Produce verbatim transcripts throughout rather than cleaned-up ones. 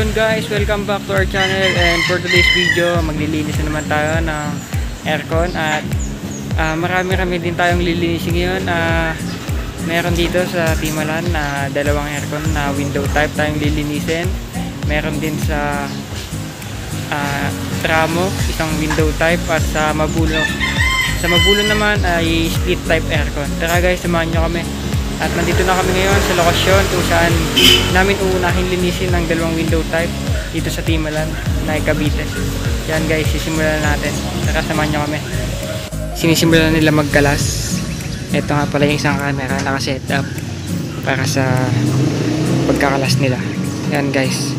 yun guys, welcome back to our channel, and for today's video maglilinis na naman tayo ng aircon at uh, marami-rami din tayong lilinisin ngayon. Uh, meron dito sa Timalan na uh, dalawang aircon na window type tayong lilinisin. Meron din sa uh, Tramo isang window type, at sa Mabulo sa Mabulo naman ay uh, split type aircon. Tara guys, samahan nyo kami. At nandito na kami ngayon sa lokasyon kung saan namin uunahin linisin ng dalawang window type dito sa Timalan, Nay Cavite. Yan guys, sisimulan natin. Tara, samahan nyo kami. Sinisimulan nila magkalas. Ito nga pala yung isang camera nakaset up para sa pagkakalas nila. Yan guys.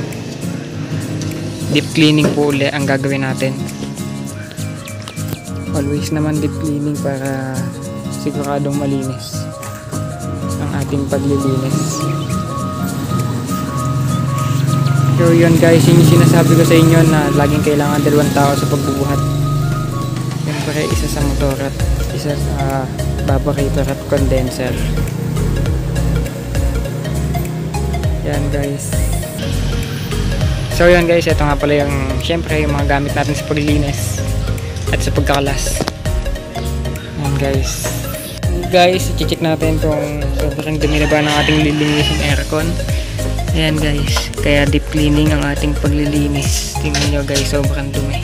Deep cleaning po ulit ang gagawin natin. Always naman deep cleaning para siguradong malinis ang ating paglilinis. So yun guys, yung sinasabi ko sa inyo na laging kailangan dalawang tao sa pagbubuhat. Siyempre isa sa motor at isa sa evaporator at condenser. Yan guys. So yun guys, ito nga pala yung siyempre yung mga gamit natin sa paglilinis at sa pagkakalas. Yan guys. Guys, i-check natin kung sobrang dumi na ba ng ating lilinisin aircon. Ayan guys, kaya deep cleaning ang ating paglilinis. Tingnan nyo guys, sobrang dumi.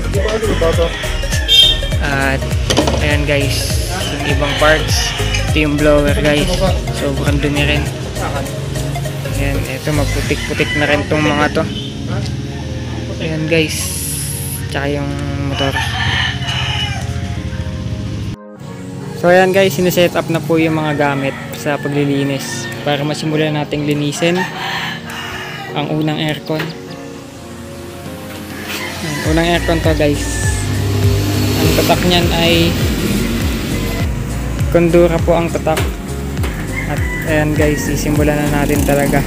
At ayan guys, yung ibang parts. Ito yung blower guys, sobrang dumi rin. Ayan, ito magputik-putik na rin tong mga to. Ayan guys, tsaka yung motor. So ayan guys, sineset up na po yung mga gamit sa paglilinis para masimulan nating linisin ang unang aircon. Ayan, unang aircon to guys. Ang tatak niyan ay Condura po ang tatak. At ayan guys, sisimulan na natin talaga.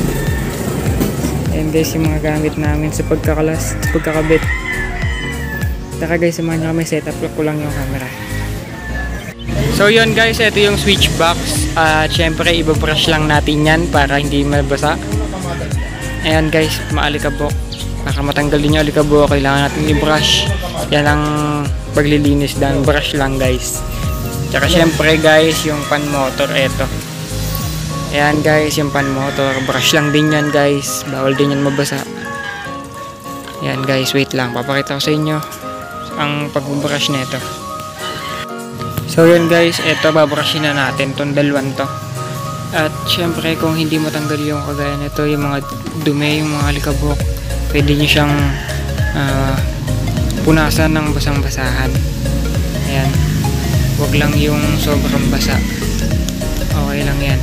Ayan guys, yung mga gamit namin sa pagkakalas, sa pagkakabit. Taka guys, samahan nyo kami, set up ko lang yung camera. So yun guys, ito yung switch box. At uh, syempre ibabrush lang natin yan para hindi mabasa. Ayan guys, maalikabok. Para matanggal din yung alikabok, kailangan natin i-brush. Yan ang paglilinis dan, brush lang guys. Tsaka syempre guys, yung pan motor, eto. Ayan guys, yung pan motor, brush lang din yan guys. Bawal din yan mabasa. Ayan guys, wait lang, papakita ko sa inyo ang pagbubrush nito. So yun guys, eto babrushin na natin itong dalawang to. At syempre kung hindi matanggal yung kagaya nito, yung mga dumi, yung mga alikabok, pwede nyo siyang uh, punasan ng basang-basahan. Ayan, huwag lang yung sobrang basa. Okay lang yan.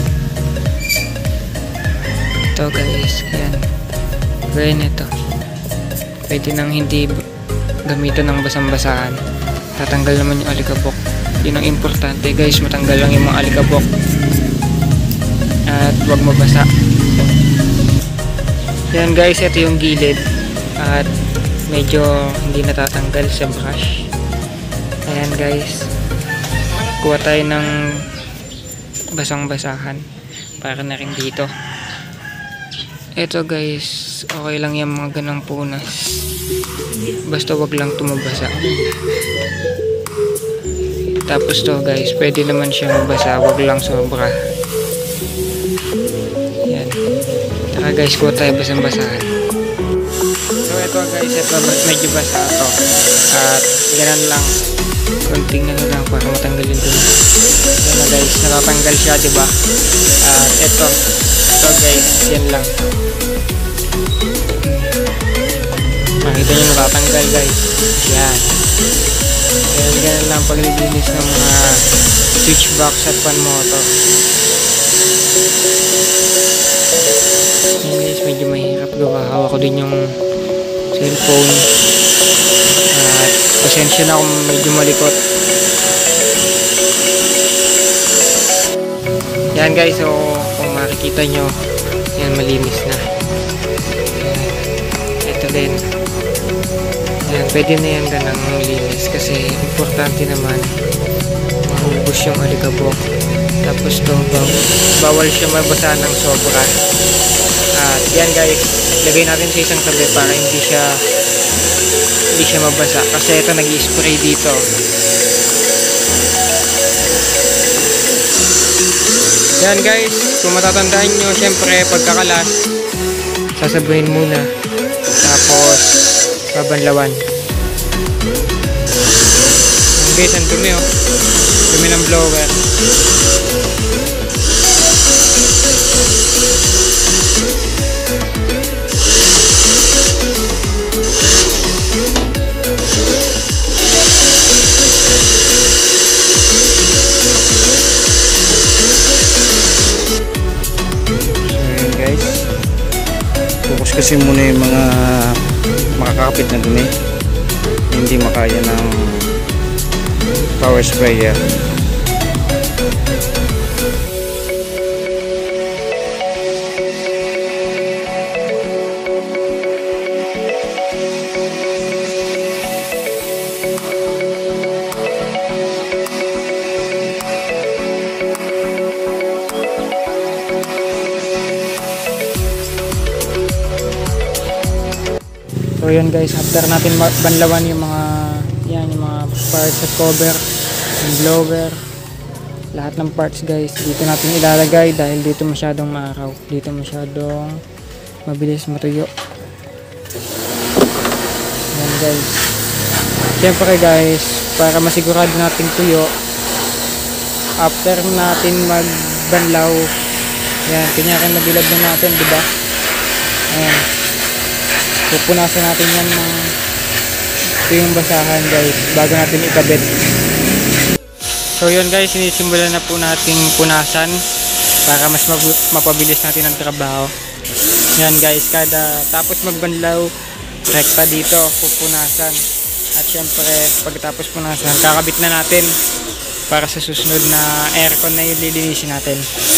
Ito guys, ayan, gaya nito, pwede nang hindi gamitan ng basang-basahan. Tatanggal naman yung alikabok. Yun ang importante guys, matanggal lang yung mga alikabok at huwag mabasa. Yan guys, ito yung gilid at medyo hindi natatanggal sa brush. Ayan guys, kuha tayo ng basang-basahan para na rin dito. Ito guys, okay lang yung mga ganang punas, basta wag lang tumabasa. Tapos to guys, pwede naman siya mabasa, wag lang sobra. Yan. Taka guys, kuha tayo basang-basahan. So ito guys, ito medyo basa to. At ganun lang, konting ano lang para matanggal yung dumi. Yan na guys, natatanggal siya, diba? At ito, ito guys, yan lang. Makita nyo natatanggal guys. Yan. Kaya ganun lang paglilinis ng mga switch box at pan motor. Ayan guys, medyo mahirap gawa. Hawak ko din yung cellphone. At pasensya na kung medyo malikot. Yan guys, so kung makikita nyo, yan malinis na. Ito din. Yan, pwede na yan ganang linis kasi importante naman maubos yung alikabok Tapos to, bawal siya mabasa ng sobra. At yan guys, lagay natin sa isang tabi para hindi siya hindi siya mabasa. Kasi ito nag-i-spray dito. Yan guys, kung matatandaan nyo, syempre pagkakalas, sasabuhin muna. Tapos, babanlawan. Yan guys, ang dumi oh. Dumi ng blower. Focus kasi muna yung mga makakapit na dumi, hindi makaya ng power sprayer. So yun guys, after natin banlawan yung mga yan, yung mga parts at cover, yung blower, lahat ng parts guys, dito natin ilalagay dahil dito masyadong maaraw, dito masyadong mabilis matuyo. Yan guys. Siyempre guys, para masigurado natin tuyo, after natin magbanlaw, yan, kunyari nabilad na natin, diba? Ayan. Pupunasan natin yan ng tuyong basahan guys bago natin ikabit. So yun guys, sinisimulan na po nating punasan para mas mapabilis natin ang trabaho. Yan guys, kada tapos magbanlaw, rekta dito pupunasan. At syempre pagkatapos punasan, kakabit na natin para sa susunod na aircon na yung lilinisin natin.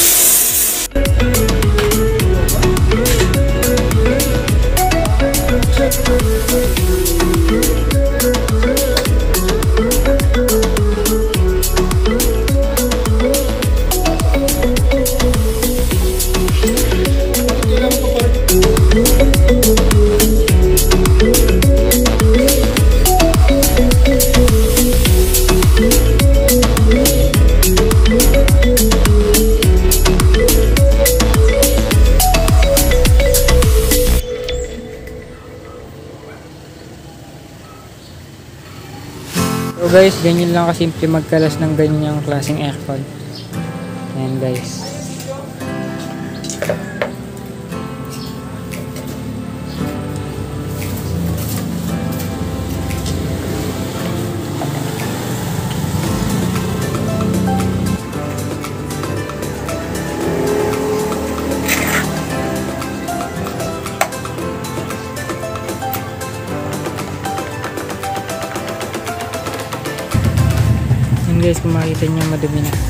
So guys, ganyan lang kasimple magkalas ng ganyang klaseng aircon. Ayan guys. Guys, kung makikita nyo madumi na.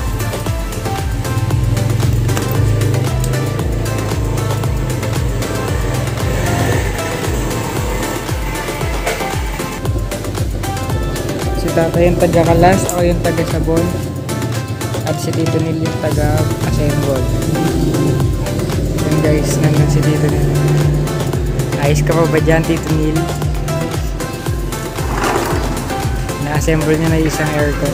Si Tata yung taga-kalas, ako yung taga-sabon, at si Tito Neil yung taga-assemble. Yan guys, nandun si Tito Neil. Ayos ka pa ba dyan, Tito Neil? Na-assemble niya na isang aircon.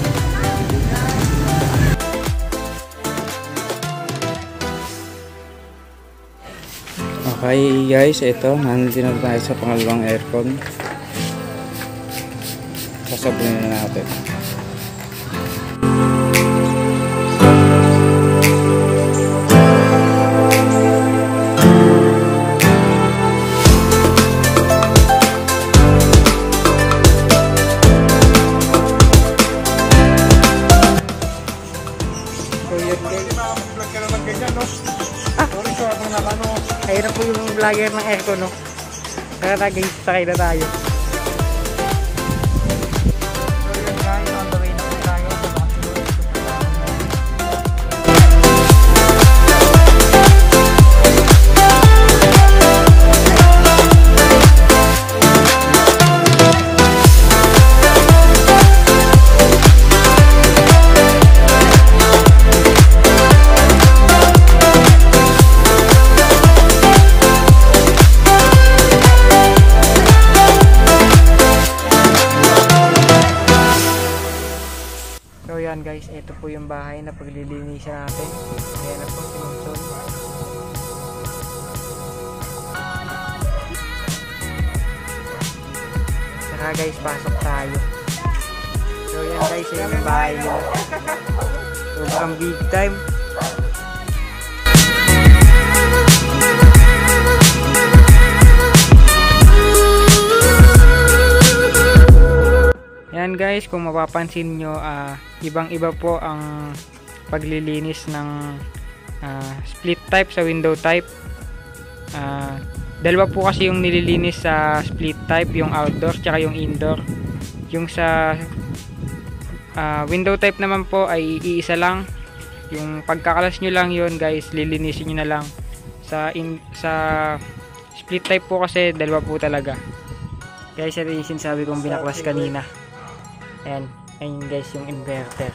Okay guys, ito, nandito na tayo sa pangalawang aircon. Sasabunin na natin. Ayun na po yung vlogger ng aircon, no? Kaya tagay na tayo. So yun guys, on the way na po tayo. So yan guys, ito po yung bahay na paglilinisan natin. Ayan na po si Monson. Saka guys, pasok tayo. So yan guys, yung bahay nila. Sobrang big time. Yan guys, kung mapapansin nyo, uh, ibang iba po ang paglilinis ng uh, split type sa window type. Uh, dalawa po kasi yung nililinis sa split type, yung outdoor tsaka yung indoor. Yung sa uh, window type naman po ay iisa lang. Yung pagkakalas nyo lang yun guys, lilinisin nyo na lang. Sa, in, sa split type po kasi dalawa po talaga. Guys, ito yung sinasabi kong binaklas kanina. Ayan, ayun guys yung inverter.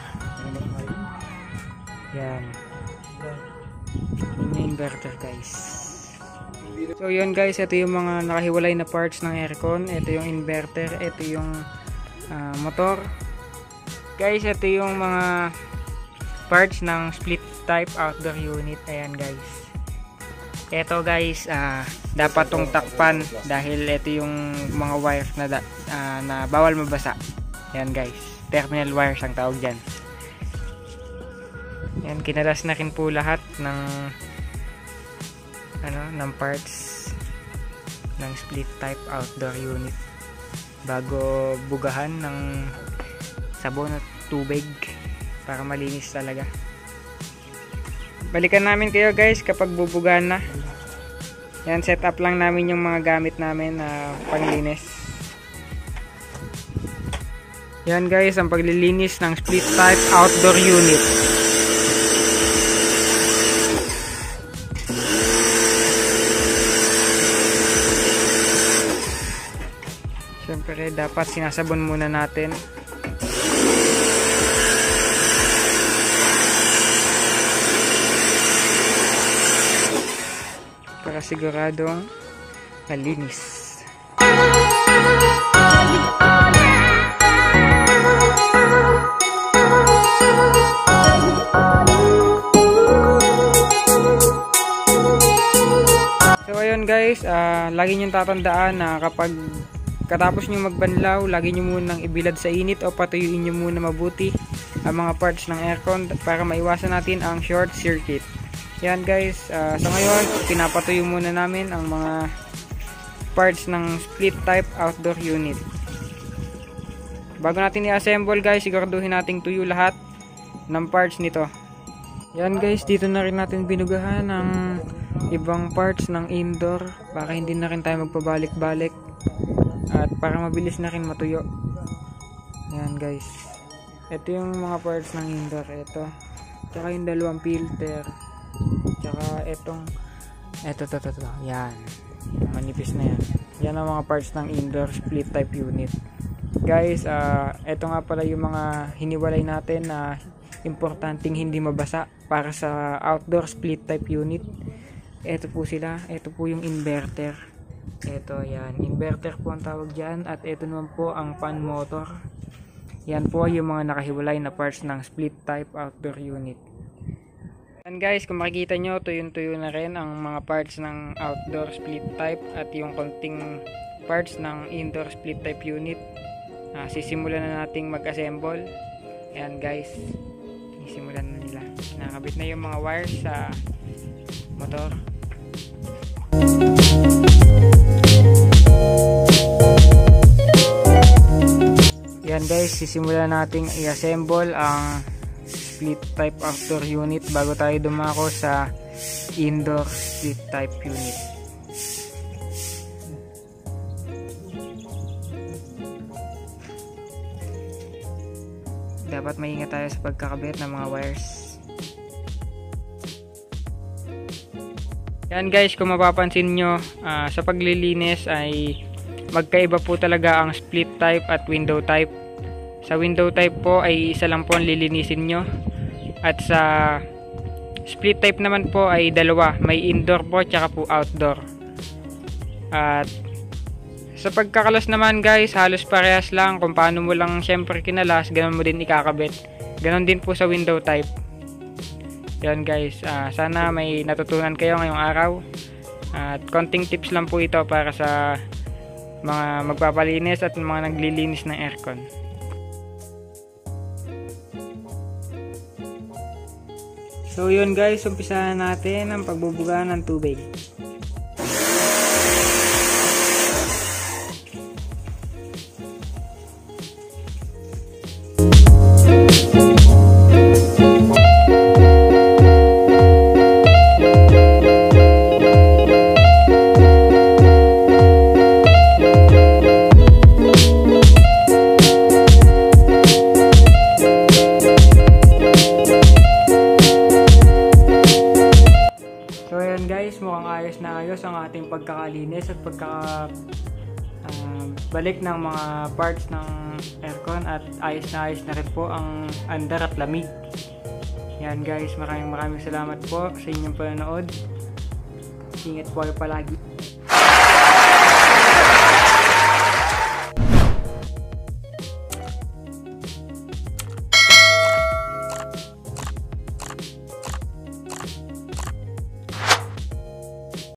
Yan. Yun yung inverter guys. So yun guys, ito yung mga nakahiwalay na parts ng aircon. Ito yung inverter, ito yung uh, motor. Guys, ito yung mga parts ng split type outdoor unit. Ayan guys. Ito guys, uh, dapat tong takpan dahil ito yung mga wires na, uh, na bawal mabasa. Yan guys, terminal wires ang tawag dyan. Yan, kinalas na rin po lahat ng ano, ng parts ng split type outdoor unit bago bugahan ng sabon at tubig para malinis talaga. Balikan namin kayo guys kapag bubugahan na. Yan, set up lang namin yung mga gamit namin na uh, panglinis. Yan guys, ang paglilinis ng split type outdoor unit. Siyempre dapat sinasabon muna natin. Para siguradong malinis. Guys, uh, lagi nyo tatandaan na kapag katapos nyo magbanlaw, lagi nyo munang ibilad sa init o patuyuin nyo muna mabuti ang mga parts ng aircon para maiwasan natin ang short circuit. Yan guys, uh, so ngayon pinapatuyo muna namin ang mga parts ng split type outdoor unit. Bago natin i-assemble guys, siguraduhin nating tuyo lahat ng parts nito. Yan guys, dito na rin natin binugahan ang ibang parts ng indoor para hindi na rin tayo magpabalik-balik at para mabilis na rin matuyo. Yan guys, ito yung mga parts ng indoor. Ito, tsaka yung dalawang filter, tsaka itong eto to to to yan, manipis na yan. Yan ang mga parts ng indoor split type unit guys. Uh, ito nga pala yung mga hiniwalay natin na importanteng hindi mabasa para sa outdoor split type unit. Ito po sila, ito po yung inverter. Ito yan, inverter po ang tawag dyan. At ito naman po ang fan motor. Yan po yung mga nakahiwalay na parts ng split type outdoor unit. And guys, kung makikita nyo, tuyong-tuyo na rin ang mga parts ng outdoor split type at yung konting parts ng indoor split type unit. Uh, sisimulan na nating mag-assemble. Ayan guys, sisimulan na nila. Nakakabit na yung mga wires sa motor. Yan guys, sisimulan nating i-assemble ang split type outdoor unit bago tayo dumako sa indoor split type unit. Dapat maingat tayo sa pagkakabit ng mga wires. Yan guys, kung mapapansin nyo, uh, sa paglilinis ay magkaiba po talaga ang split type at window type. Sa window type po ay isa lang po ang lilinisin nyo. At sa split type naman po ay dalawa. May indoor po tsaka po outdoor. At Sa pagkakalas naman guys, halos parehas lang. Kung paano mo lang syempre kinalas, ganun mo din ikakabit. Ganon din po sa window type. Yan guys, uh, sana may natutunan kayo ngayong araw. At konting tips lang po ito para sa mga magpapalinis at mga naglilinis ng aircon. So yun guys, umpisahan natin ang pagbubuga ng tubig. Guys, mukhang ayos na ayos ang ating pagkakalinis at pagkaka uh, balik ng mga parts ng aircon, at ayos na ayos na rin po ang andar at lamig. Yan guys, maraming maraming salamat po sa inyong panonood. Ingat po kayo palagi.